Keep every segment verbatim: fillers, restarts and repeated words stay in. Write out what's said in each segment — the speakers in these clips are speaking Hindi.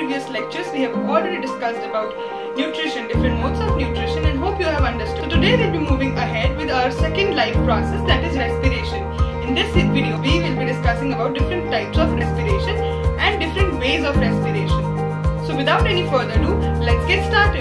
previous lectures, we have already discussed about nutrition, different modes of nutrition, and hope you have understood. So today we'll be moving ahead with our second life process, that is respiration. In this video, we will be discussing about different types of respiration and different ways of respiration. So without any further ado, let's get started.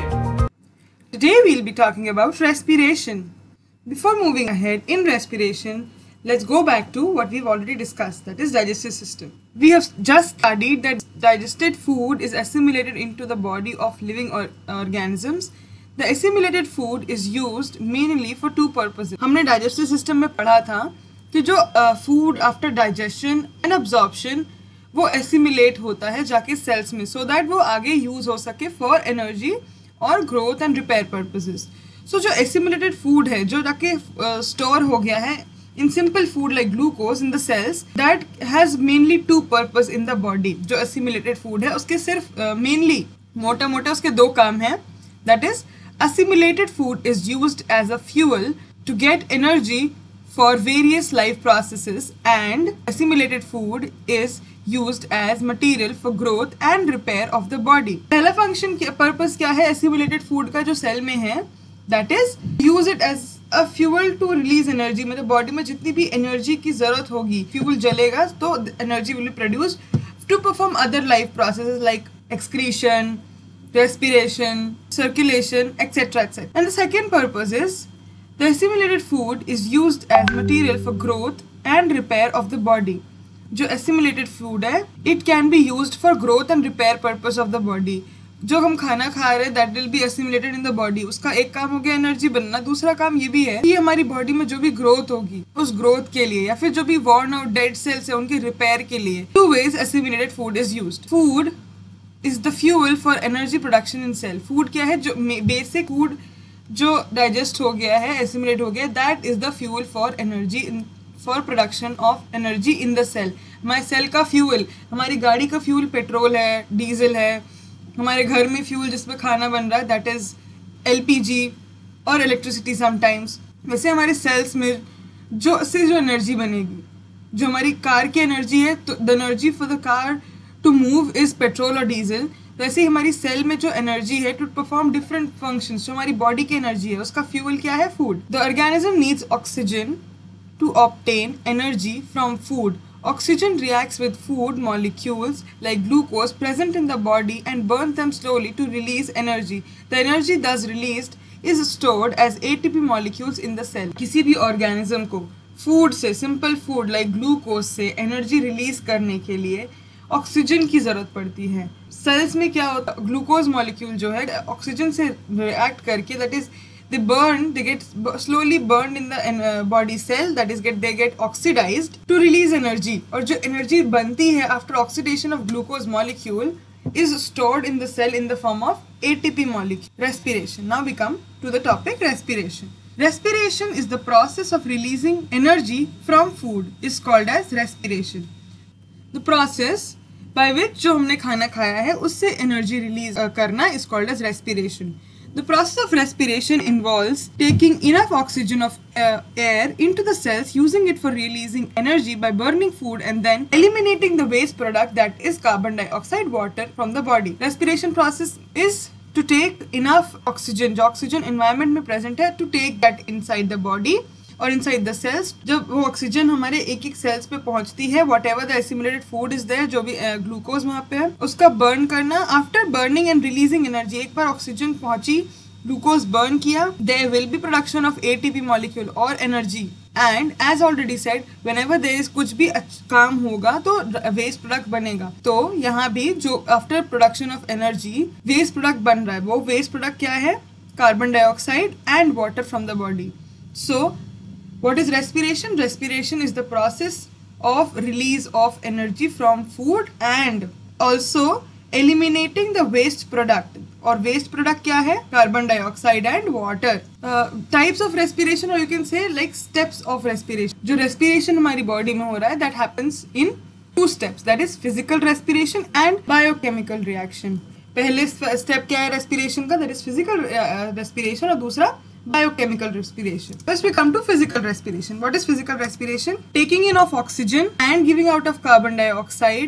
Today we'll be talking about respiration. Before moving ahead in respiration, let's go back to what we've already discussed, that is digestive system. We have just studied that digested food is assimilated into the body of living or organisms. The assimilated food is used mainly for two purposes. हमने digestive system में पढ़ा था कि जो food after digestion and absorption वो assimilate होता है जाके cells में, so that वो आगे use हो सके for energy और growth and repair purposes. So जो assimilated food है जो जाके store हो गया है in simple food like glucose in the cells, that has mainly two purpose in the body. जो assimilated food है उसके सिर्फ uh, mainly मोटा मोटा उसके दो काम हैं. That is, assimilated food is used as a fuel to get energy for various life processes, and assimilated food is used as material for growth and repair of the body. पहला function purpose क्या है assimilated food का जो cell में है, that is use it as a fuel to release energy. मतलब body में जितनी भी energy की ज़रूरत होगी, fuel जलेगा तो energy will be produced to perform other life processes like excretion, respiration, circulation, et cetera et cetera. And the second purpose is the assimilated food is used as material for growth and repair of the body. जो assimilated food है, it can be used for growth and repair purpose of the body. जो हम खाना खा रहे हैं that will be assimilated in the body, उसका एक काम हो गया एनर्जी बनना, दूसरा काम ये भी है कि हमारी बॉडी में जो भी ग्रोथ होगी उस ग्रोथ के लिए या फिर जो भी worn out dead cells है उनके रिपेयर के लिए. Two ways assimilated food is used. Food is the fuel for energy production in cell. Food क्या है, जो basic food जो digest हो गया है, assimilate हो गया, that is the fuel for energy in for production of energy in the cell. हमारे सेल का फ्यूल, हमारी गाड़ी का फ्यूल पेट्रोल है, डीजल है, हमारे घर में फ्यूल जिसमें खाना बन रहा है that is L P G और इलेक्ट्रिसिटी समटाइम्स. वैसे हमारे सेल्स में जो से जो एनर्जी बनेगी, जो हमारी कार की एनर्जी है, तो the energy for the car to move is petrol और डीजल. वैसे ही हमारी सेल में जो एनर्जी है टू परफॉर्म डिफरेंट फंक्शंस, जो हमारी बॉडी की एनर्जी है उसका फ्यूल क्या है, food. The organism needs oxygen to obtain energy from food. Oxygen reacts with food molecules like glucose present in the body and burns them slowly to release energy. The energy thus released is stored as A T P molecules in the cell. किसी भी organism को food से, simple food like glucose से energy release करने के लिए ऑक्सीजन की ज़रूरत पड़ती है. सेल्स में क्या होता है, ग्लूकोज मॉलिक्यूल जो है ऑक्सीजन से रिएक्ट करके that is they burn, they get slowly burned in the uh, body cell, that is get they get oxidized to release energy. और जो energy बनती है after oxidation of glucose molecule is stored in the cell in the form of A T P molecule. Respiration. Now we come to the topic respiration. Respiration is the process of releasing energy from food is called as respiration. The process by which जो हमने खाना खाया है उससे energy release uh, करना is called as respiration. The process of respiration involves taking enough oxygen of uh, air into the cells, using it for releasing energy by burning food, and then eliminating the waste product that is carbon dioxide, water from the body. Respiration process is to take enough oxygen, जो oxygen environment में present है, to take that inside the body और inside the cells. जब वो ऑक्सीजन हमारे एक एक सेल्स पे पहुंचती है, whatever the assimilated food is there, जो भी ग्लूकोज वहाँ पे है उसका बर्न करना. After burning and releasing energy, एक बार ऑक्सीजन पहुंची, ग्लूकोज बर्न किया, there will be production of A T P molecule और energy. And as already said, whenever there is कुछ भी काम होगा तो वेस्ट प्रोडक्ट बनेगा. तो यहाँ भी जो after production of energy waste product बन रहा है, वो वेस्ट प्रोडक्ट क्या है, carbon dioxide and water from the body. So what is respiration? Respiration is the process of release of energy from food and also eliminating the waste product. और waste product क्या है, carbon dioxide and water. uh, types of respiration, or you can say like steps of respiration. जो respiration हमारी body में हो रहा है that happens in two steps, that is physical respiration and biochemical reaction. पहले step क्या है respiration का, that is physical uh, respiration, और दूसरा biochemical respiration. First we come to physical respiration. What is physical respiration? Taking in of oxygen and giving out of carbon dioxide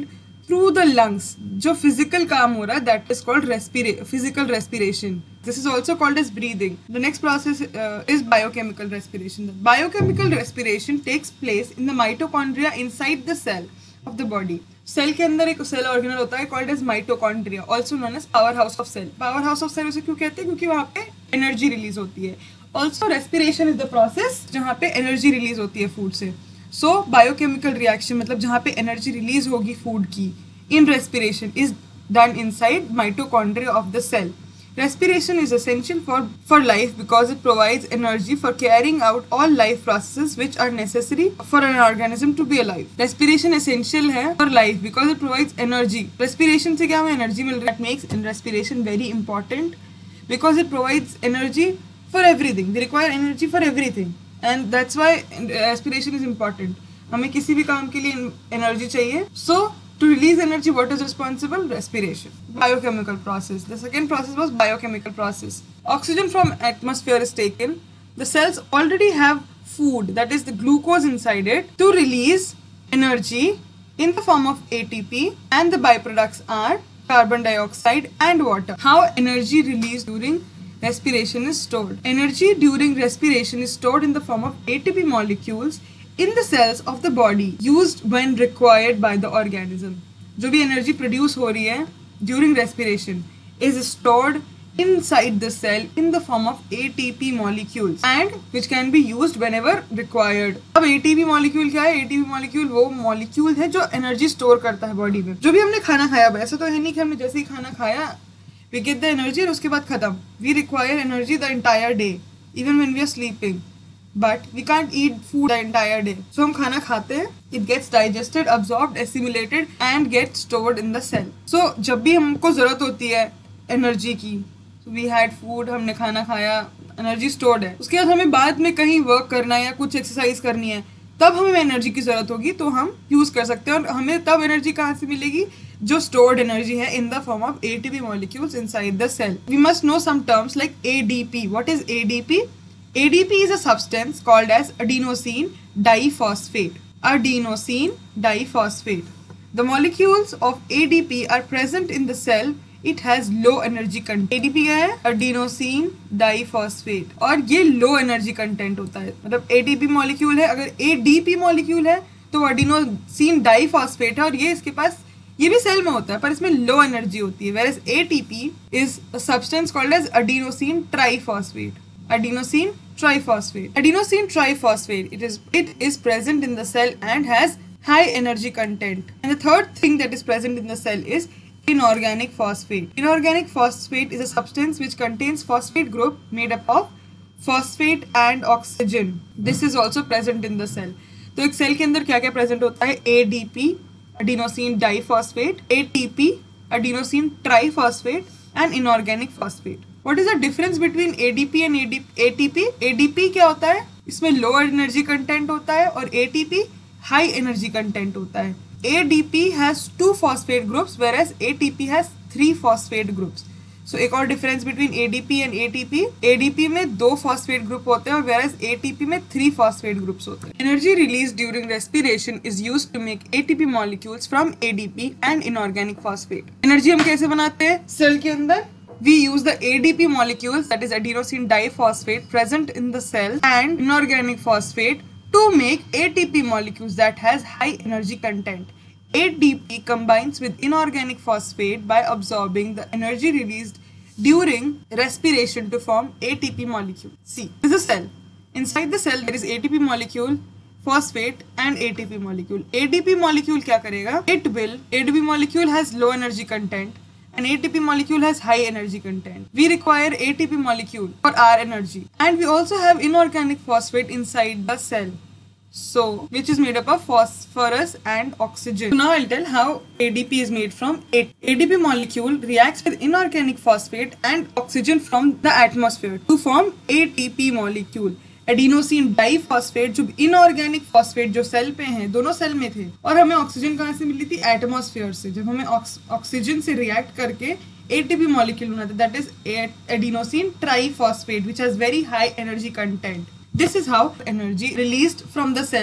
through the lungs. जो physical काम हो रहा है, that is called respira physical respiration. This is also called as breathing. The next process uh, is biochemical respiration. The biochemical respiration takes place in the mitochondria inside the cell of the body. Cell के अंदर एक सेल ऑर्गेनल होता है called as mitochondria, also known as power house of cell. Power house of cell उसे क्यों कहते हैं? क्योंकि वहाँ पे एनर्जी रिलीज होती है. Also respiration is the process जहाँ पे एनर्जी रिलीज होती है फूड से. सो बायोकेमिकल रिएक्शन मतलब जहाँ पे एनर्जी रिलीज होगी फूड की in respiration is done inside mitochondria of the cell. Respiration is essential for, for life because it provides energy for carrying out all life processes which are necessary for an organism to be alive. Respiration essential है for life because it provides energy. Respiration से क्या हमें energy मिल रही है? That makes respiration very important because it provides energy for everything. We require energy for everything and that's why respiration is important. हमें किसी भी काम के लिए energy चाहिए. So to release energy, what is responsible? Respiration. Biochemical process. The second process was biochemical process. Oxygen from atmosphere is taken. The cells already have food, that is the glucose inside it, to release energy in the form of A T P, and the byproducts are carbon dioxide and water. How energy released during respiration is stored? Energy during respiration is stored in the form of A T P molecules in the cells of the body used when required by the organism. जो भी energy produce हो रही है during respiration is stored inside the cell in the form of A T P molecules and which can be used whenever required. अब A T P molecule क्या है? A T P molecule वो molecule है जो energy store करता है body में. जो भी हमने खाना खाया, ऐसा तो है नहीं कि हमने जैसे ही खाना खाया we get the energy और उसके बाद खत्म. We require energy the entire day even when we are sleeping. But we can't eat food the entire day. So हम खाना खाते हैं, it gets digested, absorbed, assimilated and gets stored in the cell. So जब भी हमको ज़रूरत होती है energy की, so we had food, हमने खाना खाया, energy stored है. उसके बाद हमें बाद में कहीं work करना है या कुछ exercise करनी है, तब हमें energy की ज़रूरत होगी तो हम use कर सकते हैं. और हमें तब energy कहाँ से मिलेगी? जो stored energy है in the form of A T P molecules inside the cell. We must know some terms like A D P. What is A D P? A D P is a substance called as adenosine diphosphate. Adenosine diphosphate. The molecules of A D P are present in the cell. It has low energy content. A D P क्या है? Adenosine diphosphate. और ये low energy content होता है. मतलब A D P molecule है, अगर A D P molecule है तो adenosine diphosphate है और ये इसके पास ये भी सेल में होता है पर इसमें लो एनर्जी होती है. Whereas A T P is a substance called as adenosine triphosphate. Adenosine triphosphate. Adenosine triphosphate. It is it is present in the cell and has high energy content. And the third thing that is present in the cell is inorganic phosphate. Inorganic phosphate is a substance which contains phosphate group made up of phosphate and oxygen. This is also present in the cell. तो एक सेल के अंदर क्या क्या प्रेजेंट होता है? A D P, adenosine diphosphate, A T P, adenosine triphosphate and inorganic phosphate. What is the difference between A D P and A T P? A D P क्या होता है? इसमें lower energy content होता है और A T P high energy content होता है. A D P has two phosphate groups whereas A T P has three phosphate groups. So एक और difference between A D P and A T P. A D P में दो phosphate group होते हैं और whereas A T P में three phosphate groups होते हैं. Energy released during respiration is used to make A T P molecules from A D P and inorganic phosphate. Energy हम कैसे बनाते हैं? Cell के अंदर we use the A D P molecules, that is adenosine diphosphate, present in the cell and inorganic phosphate to make A T P molecules that has high energy content. A D P combines with inorganic phosphate by absorbing the energy released during respiration to form A T P molecule. See, this is a cell. Inside the cell there is A T P molecule, phosphate and A T P molecule. A D P molecule क्या करेगा? It will, A D P molecule has low energy content and A T P molecule has high energy content. We require A T P molecule for our energy. And we also have inorganic phosphate inside the cell. So, which is made up of phosphorus and oxygen. So now I'll tell how A D P is made from it. A D P molecule reacts with inorganic phosphate and oxygen from the atmosphere to form A T P molecule. Adenosine diphosphate जो इनऑर्गेनिक फॉस्फेट जो सेल पे हैं, दोनों सेल में थे और हमें ऑक्सीजन कहाँ से मिली थी? एटमॉस्फेयर से. जब हमें ऑक्सीजन से रिएक्ट करके एटीपी मॉलिक्यूल बना था, that is adenosine triphosphate which has very high energy content. This is how energy released from the cell.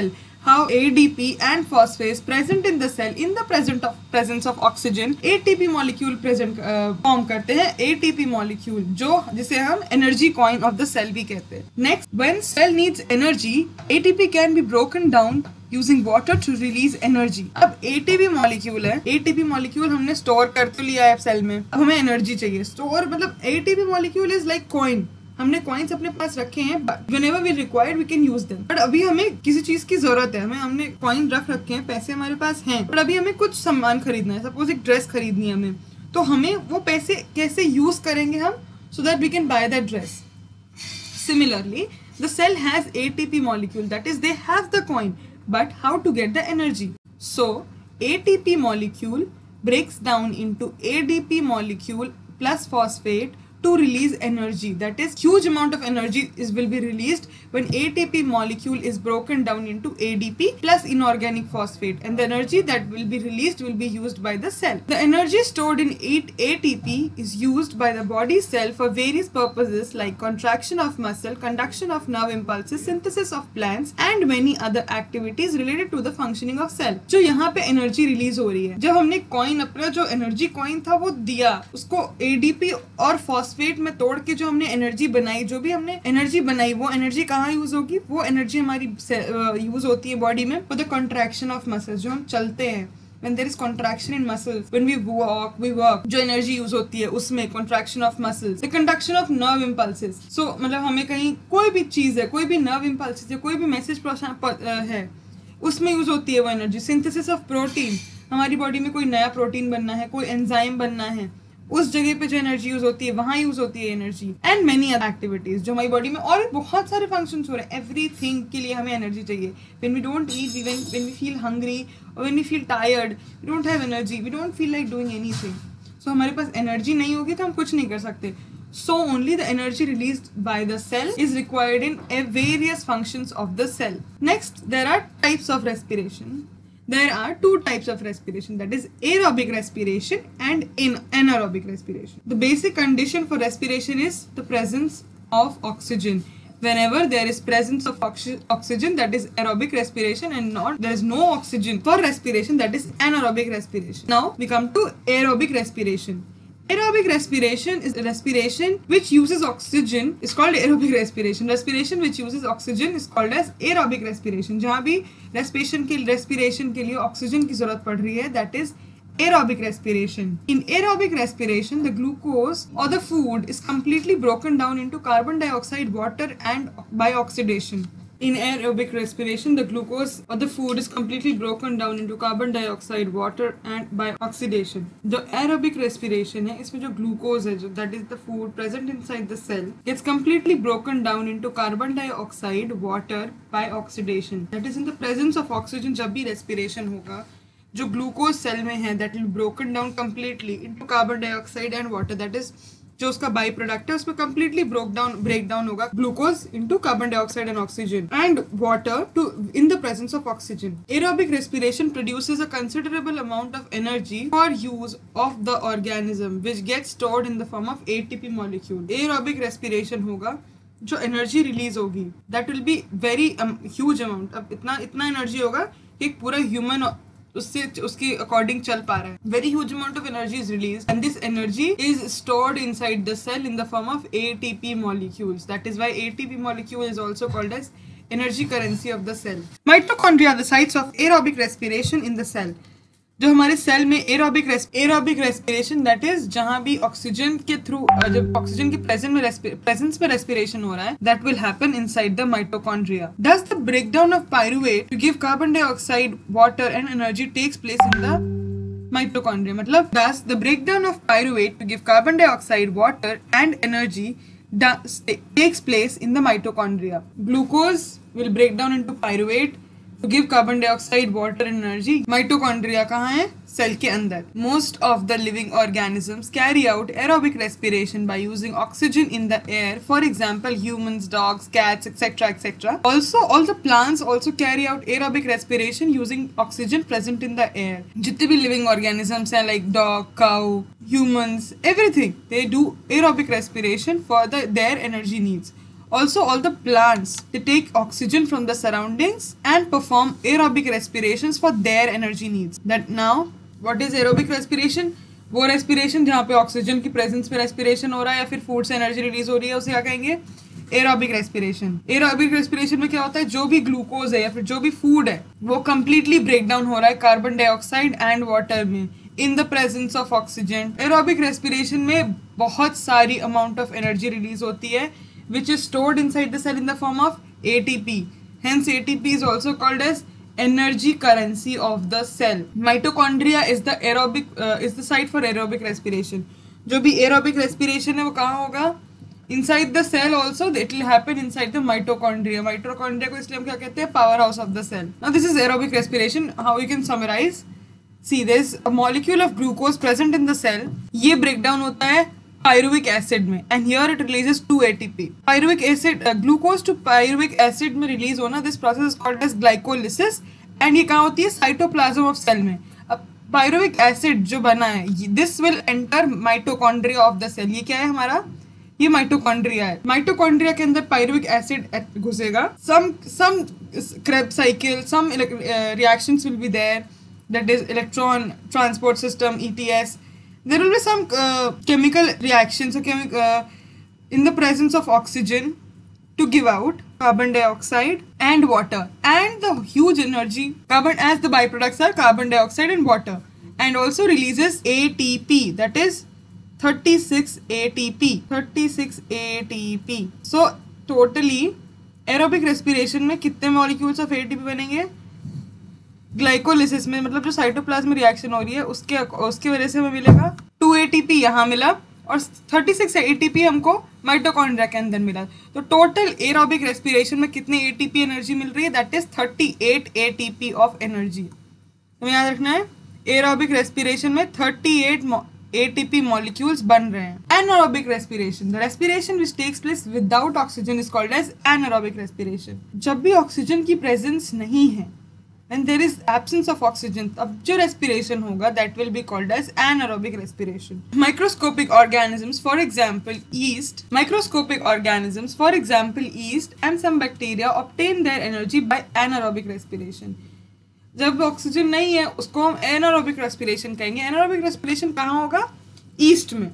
how A D P and phosphate present in the cell in the present of presence of oxygen A T P molecule present form uh, करते हैं A T P molecule, जो जिसे हम energy coin of the cell भी कहते हैं. Next, when cell needs energy, A T P can be broken down using water to release energy. अब A T P molecule है, A T P molecule हमने store कर तो लिया है सेल में, अब हमें energy चाहिए. store मतलब A T P molecule is like coin. हमने कॉइन्स अपने पास रखे हैं, whenever we required we can use them. But अभी हमें किसी चीज की जरूरत है, हमें हमने कॉइन रख रखे हैं, पैसे हमारे पास हैं, बट अभी हमें कुछ सामान खरीदना है, सपोज एक ड्रेस खरीदनी है हमें, तो हमें वो पैसे कैसे यूज करेंगे हम, so that we can buy that dress. Similarly, the cell has A T P molecule, that is they have the coin, but how to get the energy? So A T P molecule breaks down into A D P molecule plus phosphate to release energy. That is, huge amount of energy is will be released when A T P molecule is broken down into A D P plus inorganic phosphate, and the energy that will be released will be used by the cell. The energy stored in A T P is used by the body cell for various purposes like contraction of muscle, conduction of nerve impulses, synthesis of plants and many other activities related to the functioning of cell. जो यहाँ पे energy release हो रही है, जब हमने coin अपना जो energy coin था वो दिया, उसको A D P और phosphate फेट में तोड़ के जो हमने एनर्जी बनाई, जो भी हमने एनर्जी बनाई, वो एनर्जी कहाँ यूज होगी, वो एनर्जी हमारी यूज होती है बॉडी में for the contraction of muscles. जो हम चलते हैं, when there is contraction in muscles, when we walk we work, जो एनर्जी यूज होती है उसमें contraction of muscles, the conduction of nerve impulses. so मतलब हमें कहीं कोई भी चीज है, कोई भी nerve impulses है, कोई भी मैसेज है, उसमें यूज होती है वो एनर्जी. सिंथेसिस ऑफ प्रोटीन, हमारी बॉडी में कोई नया प्रोटीन बनना है, कोई एंजाइम बनना है, उस जगह पे जो एनर्जी यूज होती है वहां यूज होती है energy. And many other activities जो हमारी बॉडी में और बहुत सारे फंक्शंस हो रहे हैं. एवरीथिंग के लिए हमें एनर्जी चाहिए. When we don't eat, when when we feel hungry और when we feel tired, we don't have energy, we don't feel like doing anything. So हमारे पास एनर्जी नहीं होगी तो हम कुछ नहीं कर सकते. So only the energy released by the cell is required in various functions of the cell. Next, there are types of respiration. There are two types of respiration, that is aerobic respiration and anaerobic respiration. The basic condition for respiration is the presence of oxygen. Whenever there is presence of oxy oxygen, that is aerobic respiration, and not there is no oxygen for respiration, that is anaerobic respiration. Now we come to aerobic respiration. Aerobic respiration is a respiration which uses oxygen, is called aerobic respiration. Respiration which uses oxygen is called as aerobic respiration. जहाँ भी respiration के respiration के लिए oxygen की जरूरत पड़ रही है, that is aerobic respiration. In aerobic respiration, the glucose or the food is completely broken down into carbon dioxide, water and by oxidation. In aerobic respiration, the glucose or the food is completely broken down into carbon dioxide, water and by oxidation. The aerobic respiration है, इसमें जो glucose है, जो that is the food present inside the cell, gets completely broken down into carbon dioxide, water by oxidation. That is in the presence of oxygen. जब भी respiration होगा, जो glucose cell में है, that will be broken down completely into carbon dioxide and water. That is जो उसका बाई प्रोडक्ट है, उसमें completely broke down break down होगा glucose into carbon dioxide and oxygen and water to in the presence of oxygen. Aerobic respiration produces a considerable amount of energy for use of the organism, which gets stored in the form of A T P molecule. Aerobic respiration होगा, जो एनर्जी रिलीज होगी, that will be very um, huge amount. अब इतना इतना एनर्जी होगा कि एक पूरा ह्यूमन उससे उसके अकॉर्डिंग चल पा रहा है. Very huge amount of energy is released, and this energy is stored inside the cell in the form of A T P molecules. That is why A T P molecule is also called as energy currency of the cell. Mitochondria are the sites of aerobic respiration in the cell. जो हमारे सेल में aerobic aerobic respiration, that is जहां भी ऑक्सीजन के थ्रू, जब ऑक्सीजन के प्रेजेंस में प्रेजेंस में रेस्पिरेशन हो रहा है, that will happen inside the mitochondria. Does the breakdown of pyruvate to give carbon dioxide, water and energy takes place in the mitochondria. मतलब does the breakdown of pyruvate to give carbon dioxide, water and energy takes place in the mitochondria. Glucose will break down into pyruvate to give carbon dioxide, water and energy. Mitochondria कहाँ है? सेल के अंदर. Most of the living organisms carry out aerobic respiration by using oxygen in the air. For example, humans, dogs, cats, et cetera, et cetera. Also, all the plants also carry out aerobic respiration using oxygen present in the air. जितने भी living organisms हैं, like dog, cow, humans, everything, they do aerobic respiration for the their energy needs. Also, all the plants, they take oxygen from the surroundings and perform aerobic respirations for their energy needs. That now, what is aerobic respiration? वो respiration जहाँ पे oxygen की presence में respiration हो रहा है या फिर food से energy release हो रही है, उसे क्या कहेंगे? Aerobic respiration. Aerobic respiration में क्या होता है? जो भी glucose है या फिर जो भी food है, वो completely break down हो रहा है carbon dioxide and water में in the presence of oxygen. Aerobic respiration में बहुत सारी amount of energy release होती है, which is stored inside the cell in the form of A T P. Hence, A T P is also called as energy currency of the cell. Mitochondria is the aerobic uh, is the site for aerobic respiration. जो भी aerobic respiration है वो कहाँ होगा? Inside the cell also, it will happen inside the mitochondria. Mitochondria को इसलिए हम क्या कहते हैं? Powerhouse of the cell. Now this is aerobic respiration. How you can summarize? See, there's a molecule of glucose present in the cell. ये breakdown होता है pyruvic acid में, and here it releases two A T P. Pyruvic acid, uh, glucose to pyruvic acid में release होना, this process is called as glycolysis, and ये कहाँ होती है? Cytoplasm of cell में. अब pyruvic acid जो बना है, this will enter mitochondria of the cell. ये क्या है हमारा? ये mitochondria है. Mitochondria के अंदर pyruvic acid घुसेगा. Some some Krebs cycle, some uh, reactions will be there. That is electron transport system, E T S. There will be some uh, chemical reactions, okay, uh, in the presence of oxygen to give out carbon dioxide and water, and the huge energy carbon as the byproducts are carbon dioxide and water, and also releases A T P, that is thirty-six A T P, thirty-six A T P. So totally aerobic respiration में कितने molecules of A T P बनेंगे? ग्लाइकोलिसिस में, मतलब जो साइटोप्लाज्म में रिएक्शन हो रही है उसके उसकी वजह से हमें मिलेगा टू A T P यहाँ मिला, और thirty-six A T P हमको माइटोकॉन्ड्रिया के अंदर मिला. तो टोटल एरोबिक रेस्पिरेशन में कितने A T P एनर्जी मिल रही है? That is thirty-eight A T P of energy. हमें याद रखना है एरोबिक रेस्पिरेशन में thirty-eight A T P molecules बन रहे हैं. Anaerobic respiration, the respiration which takes place without oxygen is called as anaerobic respiration. जब भी ऑक्सीजन की प्रेजेंस नहीं है, and there is absence of oxygen, अब जो respiration होगा that will be called as anaerobic respiration. Microscopic organisms, for example yeast, microscopic organisms for example yeast and some bacteria obtain their energy by anaerobic respiration. जब ऑक्सीजन नहीं है उसको हम anaerobic respiration कहेंगे. anaerobic respiration कहाँ होगा? yeast में.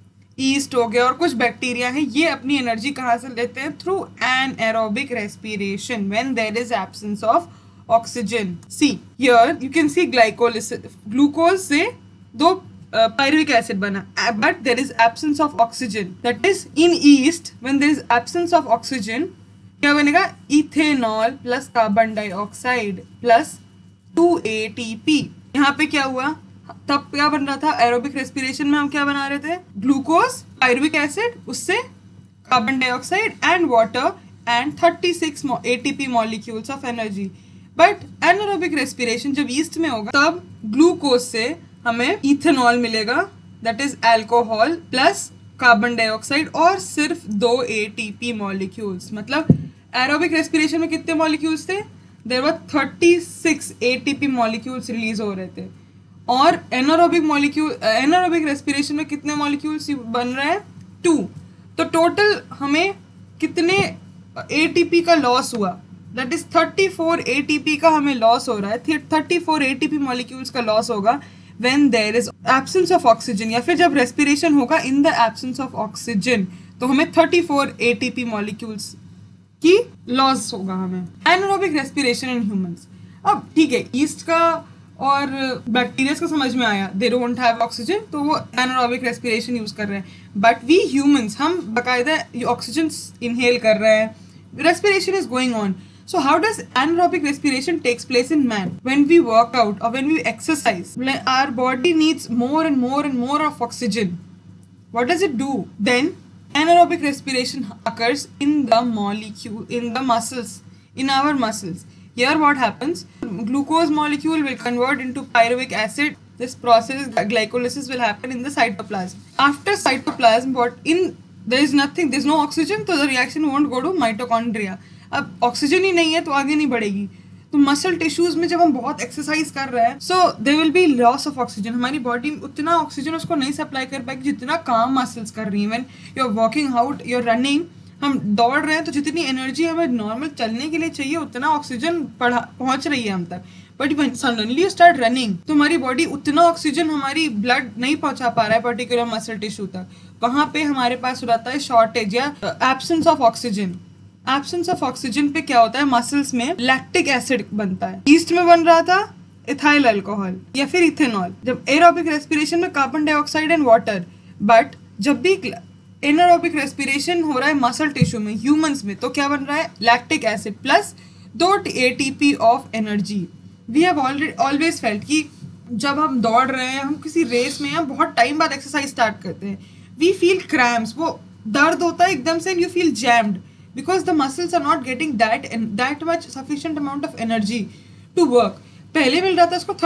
yeast हो गया और कुछ बैक्टीरिया हैं, ये अपनी एनर्जी कहाँ से लेते हैं? Through anaerobic respiration when there is absence of oxygen. See here you can see glycolysis, glucose से दो uh, pyruvic acid बना, but there is absence of oxygen. That is in yeast when there is absence of oxygen क्या बनेगा? ethanol plus carbon dioxide plus two A T P. यहाँ पे क्या हुआ? तब क्या बन रहा था? aerobic respiration में हम क्या बना रहे थे? glucose, pyruvic acid, उससे carbon dioxide and water and thirty-six A T P molecules of energy. But anaerobic respiration जब ईस्ट में होगा तब ग्लूकोज से हमें इथेनॉल मिलेगा, that is alcohol plus carbon dioxide और सिर्फ दो A T P मॉलिक्यूल्स. मतलब एरोबिक रेस्पिरेशन में कितने मॉलिक्यूल्स थे? There were thirty-six A T P molecules release हो रहे थे, और एनारोबिक मॉलिक्यूल एनारोबिक रेस्पिरेशन में कितने मॉलिक्यूल्स बन रहे हैं? टू. तो टोटल हमें कितने A T P का लॉस हुआ? That is thirty-four A T P का हमें लॉस हो रहा है. thirty-four A T P molecules का लॉस होगा when there is absence of oxygen, या फिर जब रेस्पिरेशन होगा in the absence of oxygen, तो हमें thirty-four A T P molecules की लॉस होगा हमें. Anaerobic respiration in humans. अब ठीक है, ईस्ट का और बैक्टीरिया का समझ में आया, दे डोंट हैव ऑक्सीजन, तो वो एनारोबिक रेस्पिरेशन यूज कर रहे हैं. बट वी ह्यूमंस, हम बाकायदा ऑक्सीजन इनहेल कर रहे हैं, respiration is going on. So how does anaerobic respiration takes place in man? When we work out or when we exercise, our body needs more and more and more of oxygen. What does it do? Then anaerobic respiration occurs in the molecule, in the muscles, in our muscles. Here what happens? Glucose molecule will convert into pyruvic acid. This process, glycolysis, will happen in the cytoplasm. After cytoplasm, what in there is nothing, there is no oxygen, so the reaction won't go to mitochondria. अब ऑक्सीजन ही नहीं है तो आगे नहीं बढ़ेगी. तो मसल टिश्यूज में जब हम बहुत एक्सरसाइज कर रहे हैं, so there will be loss of oxygen. हमारी बॉडी उतना ऑक्सीजन उसको नहीं सप्लाई कर पाएगी जितना काम मसल्स कर रही हैं. When you are working out, you are running, हम दौड़ रहे हैं तो जितनी एनर्जी हमें नॉर्मल चलने के लिए चाहिए उतना ऑक्सीजन पहुंच रही है हम तक, but when suddenly you start running तो हमारी बॉडी उतना ऑक्सीजन हमारी ब्लड नहीं पहुंचा पा रहा है पर्टिकुलर मसल टिश्यू तक, वहां पे हमारे पास हो जाता है शॉर्टेज या absence of oxygen. Absence of oxygen पे क्या होता है, मसल्स में लैक्टिक एसिड बनता है, ईस्ट में बन रहा था इथाइल अल्कोहल या फिर इथेनॉल। जब एरोबिक रेस्पिरेशन में carbon dioxide and water, but जब भी एनारोबिक रेस्पिरेशन हो रहा है मसल टिश्यू में, ह्यूमंस में, तो क्या बन रहा है, लैक्टिक एसिड प्लस दो ATP of energy. We have always felt कि जब हम दौड़ रहे हैं, हम किसी रेस में हैं, बहुत टाइम बाद एक्सरसाइज स्टार्ट करते हैं, वी फील क्रैम्प्स, वो दर्द होता है एकदम से, and you feel jammed because the muscles are not getting that that much sufficient amount of energy to work. पहले मिल रहा था उसको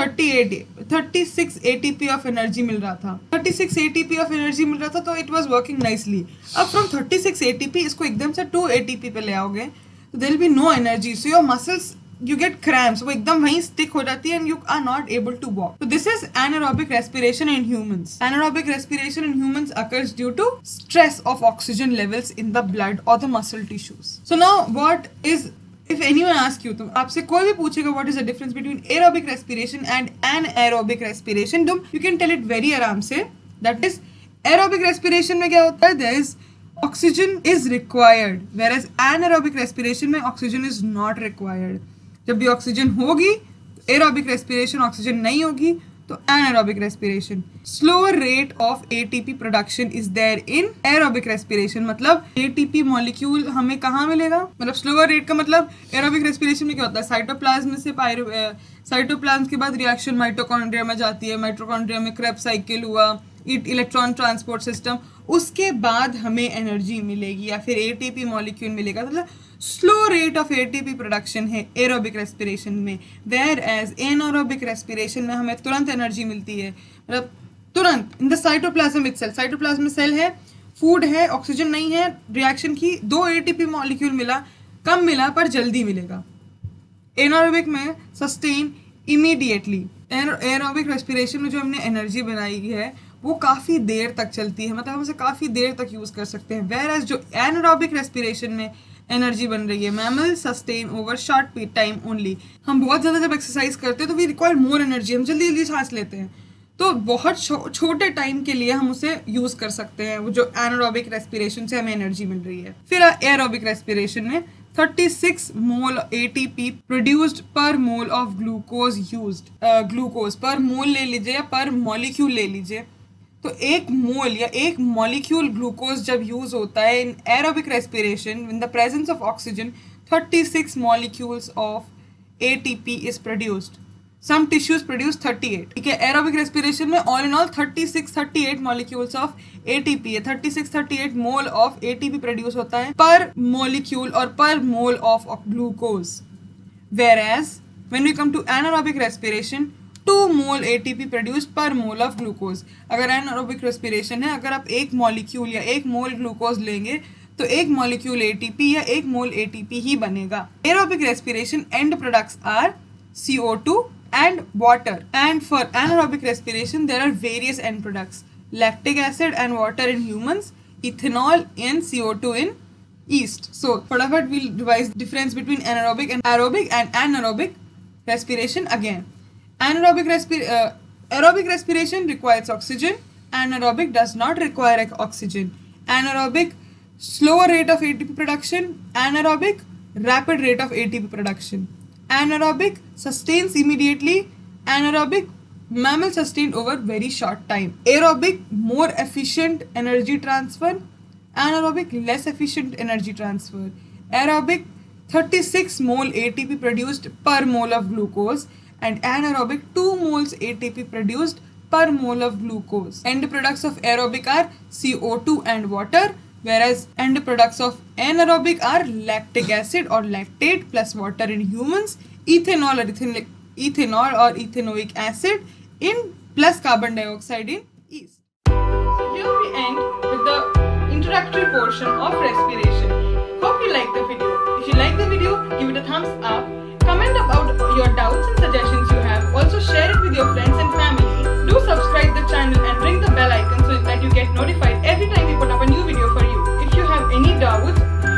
छत्तीस एटीपी ऑफ एनर्जी मिल रहा था, छत्तीस एटीपी ऑफ एनर्जी मिल रहा था, तो इट वाज वर्किंग नाइसली। अब फ्रॉम छत्तीस एटीपी इसको एकदम से टू एटीपी पे ले आओगे तो there will be no energy, so your muscles you get cramps, वो एकदम वहीं stick हो जाती है and you are not able to walk. So this is anaerobic respiration in humans. Anaerobic respiration in humans occurs due to stress of oxygen levels in the blood or the muscle tissues. So now what is, if anyone asks you, तो आपसे कोई भी पूछेगा what is the difference between aerobic respiration and anaerobic respiration, तुम you can tell it very आराम से, that is aerobic respiration में क्या होता है, there is oxygen is required, whereas anaerobic respiration में oxygen is not required. जब भी ऑक्सीजन होगी तो एरोबिक रेस्पिरेशन, ऑक्सीजन नहीं होगी तो anaerobic respiration. Slower rate of ATP production is there in aerobic respiration, मतलब एटीपी मॉलिक्यूल हमें कहाँ मिलेगा, मतलब स्लोअर रेट का मतलब एरोबिक रेस्पिरेशन में क्या होता है, साइटोप्लाज्म से पायरो साइटोप्लाज्म के बाद रिएक्शन माइटोकॉन्ड्रिया में जाती है, माइटोकॉन्ड्रिया में क्रेब्स साइकिल हुआ, इलेक्ट्रॉन ट्रांसपोर्ट सिस्टम, उसके बाद हमें एनर्जी मिलेगी या फिर एटीपी मॉलिक्यूल मिलेगा। मतलब slow rate of ATP production है एरोबिक रेस्पिरेशन में, वेयर एज एनारोबिक रेस्पिरेशन में हमें तुरंत एनर्जी मिलती है, मतलब तुरंत in the cytoplasm itself. Cytoplasm में सेल है, फूड है, ऑक्सीजन नहीं है, रिएक्शन की, दो एटीपी मॉलिक्यूल मिला, कम मिला पर जल्दी मिलेगा। एनारोबिक में सस्टेन इमीडिएटली। एरोबिक रेस्पिरेशन में जो हमने एनर्जी बनाई है वो काफ़ी देर तक चलती है, मतलब हम उसे काफ़ी देर तक यूज़ कर सकते हैं, वेयर एज जो एनारोबिक रेस्पिरेशन में एनर्जी बन रही है, mammal sustain over short time only. हम बहुत ज़्यादा जब एक्सरसाइज करते हैं तो वी रिक्वायर मोर एनर्जी, हम जल्दी जल्दी सांस लेते हैं, तो बहुत छो, छोटे टाइम के लिए हम उसे यूज़ कर सकते हैं, वो जो एनारोबिक रेस्पिरेशन से हमें एनर्जी मिल रही है। फिर एरोबिक रेस्पिरेशन में thirty-six mole ATP produced per mole of glucose used. Glucose per mole ले लीजिए या पर मॉलिक्यूल ले लीजिए, तो एक मोल या एक मॉलिक्यूल ग्लूकोज जब यूज होता है in aerobic respiration in the presence of oxygen, thirty-six molecules of ATP is produced. Some tissues produce thirty-eight, ठीक है। एरोबिक रेस्पिरेशन में all in all thirty-six thirty-eight molecules of ATP है, thirty-six thirty-eight mole of ATP produce होता है पर मॉलिक्यूल और per mole of glucose, whereas when we come to anaerobic respiration two mole ATP produce per mole of glucose. अगर एनारोबिक रेस्पिरेशन है, अगर आप एक मॉलिक्यूल या एक मोल ग्लूकोज लेंगे तो एक मॉलिक्यूल एटीपी या एक मोल एटीपी ही बनेगा। Aerobic respiration end products are C O two and water, and for anaerobic respiration there are various end products, lactic acid and water in humans, ethanol and C O two in yeast. So फटाफट we'll revise difference between anaerobic and aerobic and anaerobic respiration again. Anaerobic respi uh, aerobic respiration requires oxygen, anaerobic does not require oxygen. Anaerobic slower rate of A T P production, anaerobic rapid rate of A T P production. Anaerobic sustains immediately, anaerobic mammal sustained over very short time. Aerobic more efficient energy transfer, anaerobic less efficient energy transfer. Aerobic thirty-six mole A T P produced per mole of glucose, and anaerobic two moles A T P produced per mole of glucose. End products of aerobic are C O two and water, whereas end products of anaerobic are lactic acid or lactate plus water in humans, ethanol or ethanoic, ethanol or ethanoic acid in plus carbon dioxide in yeast. So here we end with the introductory portion of respiration. Hope you like the video. If you like the video, give it a thumbs up. Comment about your doubts and suggestions you have. Also share it with your friends and family. Do subscribe the channel and ring the bell icon so that you get notified every time we put up a new video for you. If you have any doubts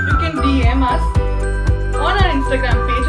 Instagram page.